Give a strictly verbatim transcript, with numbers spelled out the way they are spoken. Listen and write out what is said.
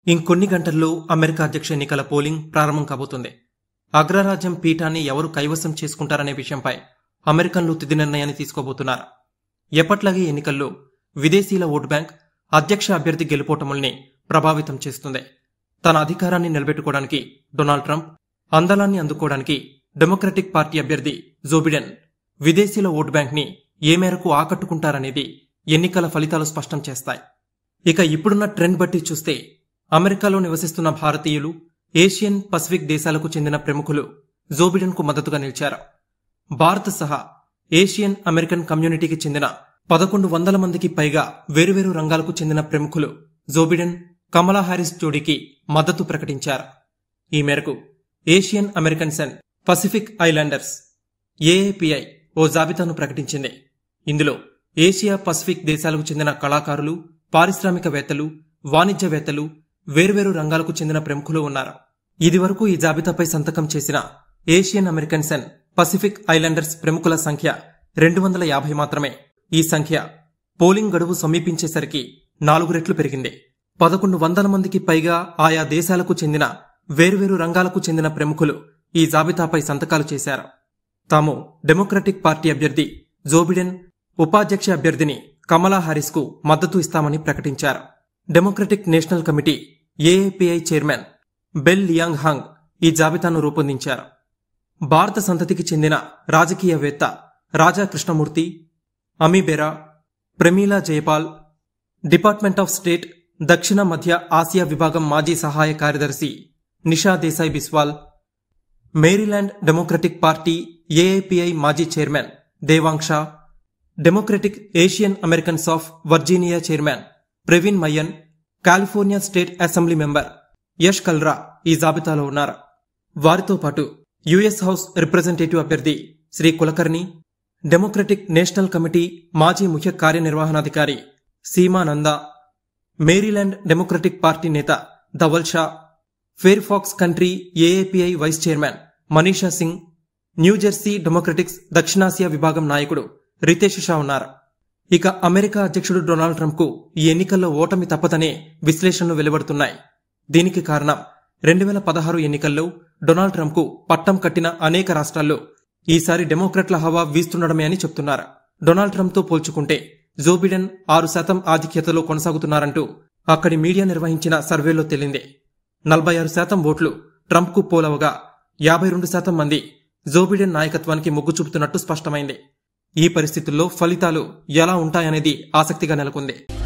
ఇంకొన్ని గంటల్లో అమెరికా అధ్యక్ష ఎన్నికల పోలింగ్ ప్రారంభం కాబోతుంది. అగ్రరాజ్యం పీఠాన్ని ఎవరు కైవసం చేసుకుంటారనే విషయంపై అమెరికన్లు తుది నిర్ణయాన్ని తీసుకోబోతున్నారు. ఎప్పట్లాగే ఎన్నికల్లో విదేశీల ఓటు బ్యాంక్ అధ్యక్ష అభ్యర్థి గెలుపోటముల్ని ప్రభావితం చేస్తుంది. తన అధికారాన్ని నిలబెట్టుకోవడానికి డొనాల్డ్ ట్రంప్, అందలాన్ని అందుకోవడానికి డెమోక్రటిక్ పార్టీ అభ్యర్థి జో బిడెన్ విదేశీల ఓటు బ్యాంక్ ని ఏ మేరకు ఆకట్టుకుంటారనేది ఎన్నికల ఫలితాలు స్పష్టం చేస్తాయి. ఇక ఇప్పుడున్న ట్రెండ్ బట్టి చూస్తే అమెరికాలో నివసిస్తున్న భారతీయులు, ఏషియన్ పసిఫిక్ దేశాలకు చెందిన ప్రముఖులు జో బిడెన్ కు మద్దతుగా నిలిచారు. భారత్ సహా ఏషియన్ అమెరికన్ కమ్యూనిటీకి చెందిన పదకొండు వందల మందికి పైగా వేరువేరు రంగాలకు చెందిన ప్రముఖులు జో బిడెన్, కమలా హారిస్ జోడీకి మద్దతు ప్రకటించారు. ఈ మేరకు Asian Americans and Pacific Islanders AAPI ఓ జాబితాను ప్రకటించింది. ఇందులో ఏషియా పసిఫిక్ దేశాలకు చెందిన కళాకారులు, పారిశ్రామికవేత్తలు, వాణిజ్యవేత్తలు, వేర్వేరు రంగాలకు చెందిన ప్రముఖులు ఉన్నారు. ఇదివరకు ఈ జాబితాపై సంతకం చేసిన Asian Americans and Pacific Islanders ప్రముఖుల సంఖ్య రెండు వందల యాభై మాత్రమే. ఈ సంఖ్య పోలింగ్ గడువు సమీపించేసరికి నాలుగు రెట్లు పెరిగింది. పదకొండు వందల మందికి పైగా ఆయా దేశాలకు చెందిన వేర్వేరు రంగాలకు చెందిన ప్రముఖులు ఈ జాబితాపై సంతకాలు చేశారు. తాము డెమోక్రటిక్ పార్టీ అభ్యర్థి జో బిడెన్, ఉపాధ్యక్ష అభ్యర్థిని కమలా హారిస్ కు మద్దతు ఇస్తామని ప్రకటించారు. Democratic national committee AAPI chairman Bel Leong Hong ఈ జాబితాను రూపొందించారు. భారత సంతతికి చెందిన రాజకీయవేత్త Raja Krishnamoorthi, Ami Bera, Pramila Jayapal, department of state దక్షిణ మధ్య ఆసియా విభాగం మాజీ సహాయ కార్యదర్శి Nisha Desai Biswal, Maryland democratic party AAPI మాజీ chairman Devang Shah, democratic Asian Americans of Virginia chairman Praveen Meyyan, California state assembly member Yash Kalra ఈ జాబితాలో ఉన్నారు. వారితో పాటు యుఎస్ హౌస్ రిప్రజెంటేటివ్ అభ్యర్థి Shri Kulkarni, democratic national committee మాజీ ముఖ్య కార్యనిర్వహణాధికారి Seema Nanda, Maryland democratic party నేత Dhaval Shah, Fairfax country AAPI vice chairman Manisha Singh, New Jersey democratics దక్షిణాసియా విభాగం నాయకుడు రితేష్ షా ఉన్నారు. ఇక అమెరికా అధ్యక్షుడు డొనాల్డ్ ట్రంప్ కు ఈ ఎన్నికల్లో ఓటమి తప్పదనే విశ్లేషణలు వెలువడుతున్నాయి. దీనికి కారణం రెండు వేల పదహారు ఎన్నికల్లో డొనాల్డ్ ట్రంప్ కు పట్టం కట్టిన అనేక రాష్ట్రాల్లో ఈసారి డెమోక్రాట్ల హవా వీస్తుండడమే అని చెప్తున్నారు. డొనాల్డ్ ట్రంప్ తో పోల్చుకుంటే జో బిడెన్ ఆరు శాతం ఆధిక్యతలో కొనసాగుతున్నారంటూ అక్కడి మీడియా నిర్వహించిన సర్వేలో తేలింది. నలభై ఆరు శాతం ఓట్లు ట్రంప్ కు పోలవగా యాభై రెండు శాతం మంది జో బిడెన్ నాయకత్వానికి మొగ్గు చూపుతున్నట్టు స్పష్టమైంది. ఈ పరిస్థితుల్లో ఫలితాలు ఎలా ఉంటాయనేది ఆసక్తిగా నెలకొంది.